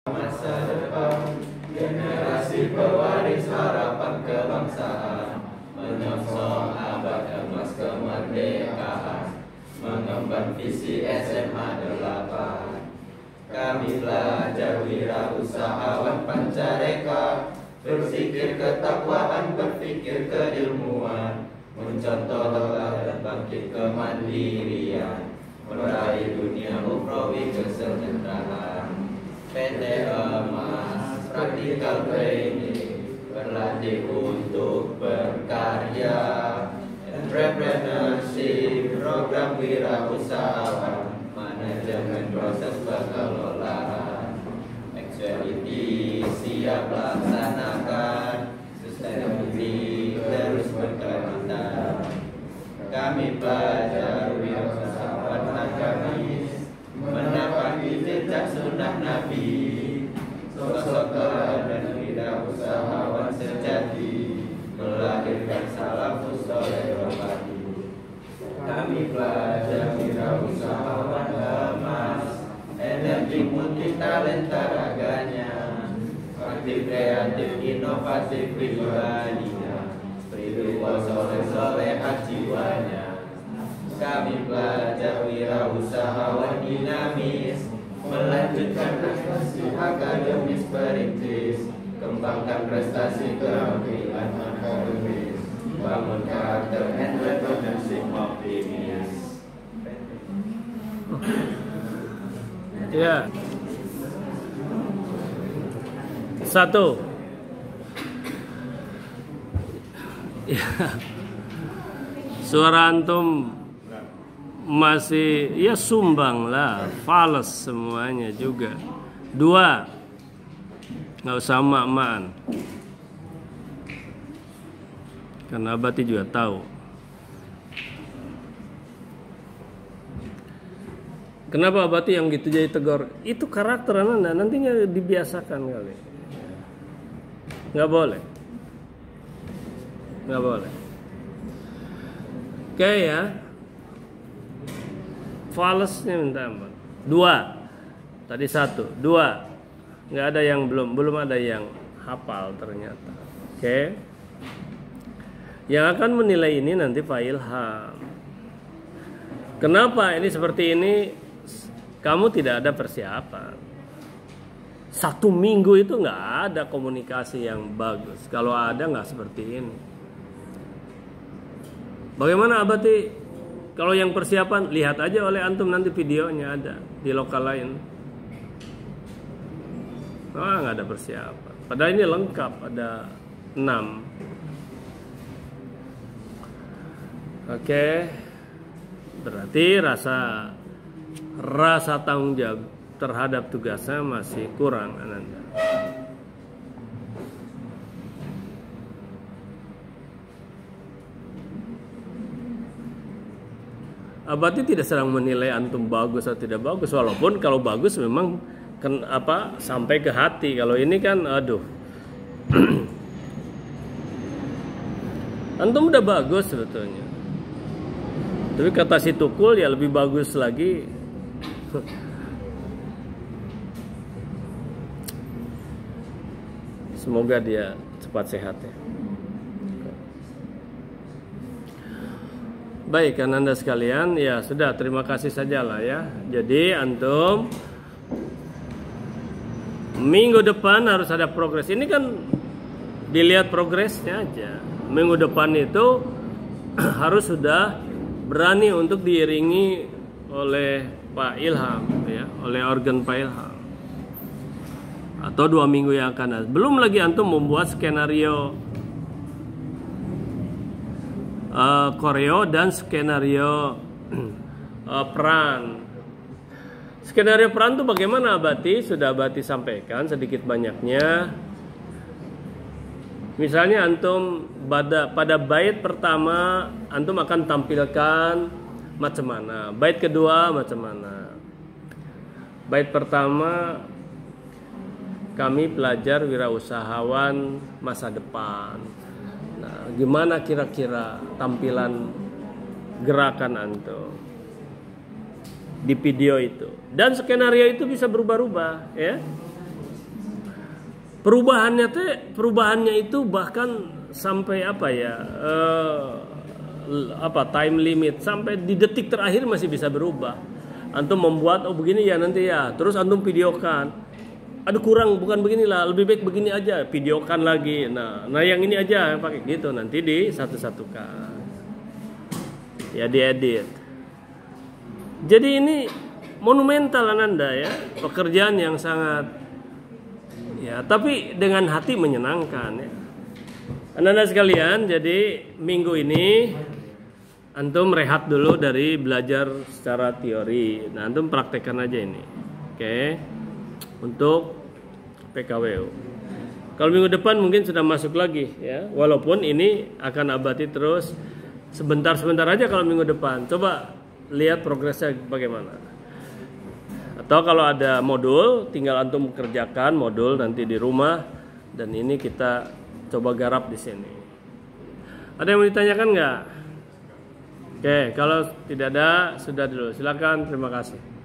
masa depan, generasi pewaris harapan kebangsaan, menyongsong abad emas kemerdekaan, mengemban visi SMA 8. Kami pelajar wirausahawan Pancareka, berpikir ketakwaan, berpikir keilmuan, mencontoh dan bangkit kemandirian, meraih dunia ukhrawi kesejahteraan. PT Emas Practical Training, berlatih untuk berkarya, entrepreneurship, program wirausahawan, manajemen proses pengelolaan, actuality siap laksanakan, sustainability terus berkembang. Kami pelajar wirausahawan akademis, menapaki jejak sunnah Nabi, sosok teladan wirausahawan sejati, melahirkan salafus soleh rohani. Kami pelajar wirausahawan emas, energi multi talenta raganya, aktif kreatif inovatif pribadinya, spiritual soleh jiwanya. Kami pelajar wirausahawan dinamis, melanjutkan prestasi akademis perintis, kembangkan prestasi keterampilan akademis, bangun karakter entrepreneurship optimis. Ya. 1. Ya. Suara antum masih ya sumbang lah, fals semuanya juga. 2, nggak usah mak-makan, karena Abati juga tahu. Kenapa Abati yang gitu jadi tegur? Itu karakter Anda, nantinya dibiasakan kali. Nggak boleh, nggak boleh. Oke ya. Falsnya minta ampun. 2. Tadi 1, 2. Nggak ada yang belum ada yang hafal ternyata. Oke. Yang akan menilai ini nanti Pak Ilham. Kenapa ini seperti ini? Kamu tidak ada persiapan. 1 minggu itu nggak ada komunikasi yang bagus. Kalau ada nggak seperti ini. Bagaimana Abati? Kalau yang persiapan, lihat aja oleh antum nanti videonya ada di lokal lain. Nggak ada persiapan. Padahal ini lengkap, ada 6. Oke. Berarti rasa tanggung jawab terhadap tugasnya masih kurang Ananda. Abati tidak sedang menilai antum bagus atau tidak bagus, walaupun kalau bagus memang sampai ke hati. Kalau ini kan aduh. Antum udah bagus sebetulnya. Tapi kata si Tukul ya lebih bagus lagi. Semoga dia cepat sehat ya. Baik, kan Anda sekalian, ya sudah, terima kasih sajalah ya. Jadi antum minggu depan harus ada progres. Ini kan dilihat progresnya aja. Minggu depan itu harus sudah berani untuk diiringi oleh Pak Ilham ya, oleh organ Pak Ilham. Atau 2 minggu yang akan datang. Belum lagi antum membuat skenario koreo dan skenario peran. Skenario peran itu bagaimana Abati? Sudah Abati sampaikan sedikit banyaknya. Misalnya antum pada bait pertama antum akan tampilkan macam mana, bait kedua macam mana. Bait pertama, kami pelajar wirausahawan masa depan. Nah, gimana kira-kira tampilan gerakan antum di video itu? Dan skenario itu bisa berubah-ubah, ya. perubahannya itu bahkan sampai apa ya? Time limit sampai di detik terakhir masih bisa berubah. Antum membuat begini ya nanti ya, terus antum videokan. Aduh kurang, bukan beginilah, lebih baik begini aja, videokan lagi. Nah yang ini aja pakai gitu, nanti di satu-satukan. Ya diedit. Jadi ini monumental Ananda ya, pekerjaan yang sangat ya, tapi dengan hati menyenangkan ya. Ananda sekalian, jadi minggu ini antum rehat dulu dari belajar secara teori. Nah, antum praktekkan aja ini. Oke. Untuk PKWU. Kalau minggu depan mungkin sudah masuk lagi ya. Walaupun ini akan abadi terus sebentar-sebentar aja kalau minggu depan. Coba lihat progresnya bagaimana. Atau kalau ada modul, tinggal antum kerjakan modul nanti di rumah, dan ini kita coba garap di sini. Ada yang mau ditanyakan nggak? Oke, kalau tidak ada, sudah dulu. Silakan, terima kasih.